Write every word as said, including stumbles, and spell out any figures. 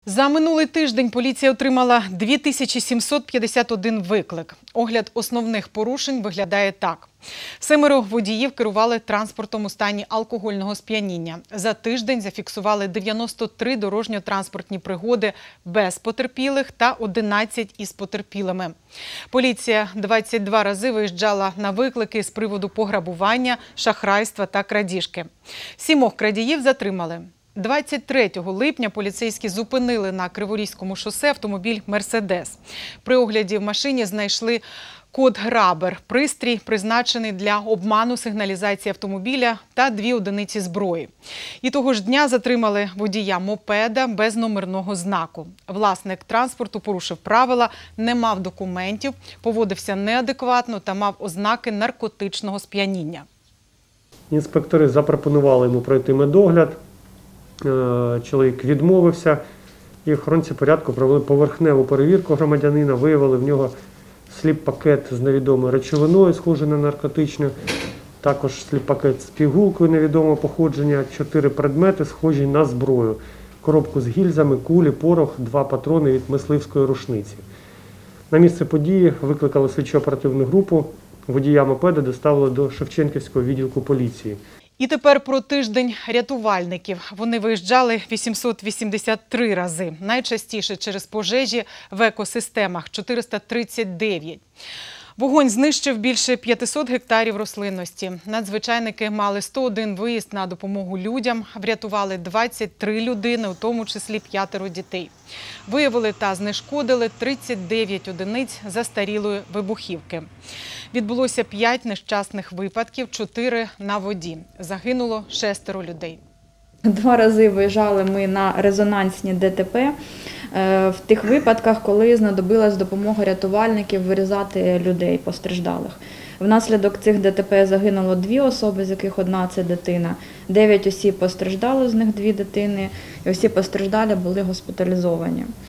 За минулий тиждень поліція отримала дві тисячі сімсот п'ятдесят один виклик. Огляд основних порушень виглядає так. Семеро водіїв керували транспортом у стані алкогольного сп'яніння. За тиждень зафіксували дев'яносто три дорожньо-транспортні пригоди без потерпілих та одинадцять із потерпілими. Поліція двадцять два рази виїжджала на виклики з приводу пограбування, шахрайства та крадіжки. Сімох крадіїв затримали. двадцять третього липня поліцейські зупинили на Криворізькому шосе автомобіль «Мерседес». При огляді в машині знайшли код «Грабер» – пристрій, призначений для обману сигналізації автомобіля, та дві одиниці зброї. І того ж дня затримали водія мопеда без номерного знаку. Власник транспорту порушив правила, не мав документів, поводився неадекватно та мав ознаки наркотичного сп'яніння. Інспектори запропонували йому пройти медогляд. Чоловік відмовився, і охоронці порядку провели поверхневу перевірку громадянина, виявили в нього сліп-пакет з невідомою речовиною, схожий на наркотичну, також сліп-пакет з пігулкою невідомого походження, чотири предмети, схожі на зброю, коробку з гільзами, кулі, порох, два патрони від мисливської рушниці. На місце події викликали слідчо-оперативну групу, водія мопеда доставили до Шевченківського відділку поліції. І тепер про тиждень рятувальників. Вони виїжджали вісімсот вісімдесят три рази. Найчастіше через пожежі в екосистемах – чотириста тридцять дев'ять. Вогонь знищив більше п'ятисот гектарів рослинності. Надзвичайники мали сто один виїзд на допомогу людям, врятували двадцять три людини, у тому числі п'ятеро дітей. Виявили та знешкодили тридцять дев'ять одиниць застарілої вибухівки. Відбулося п'ять нещасних випадків, чотири на воді. Загинуло шестеро людей. Два рази виїжджали ми на резонансні ДТП в тих випадках, коли знадобилась допомога рятувальників вирізати людей постраждалих. Внаслідок цих ДТП загинуло дві особи, з яких одна – це дитина. Дев'ять осіб постраждало, з них дві дитини, і усі постраждалі були госпіталізовані.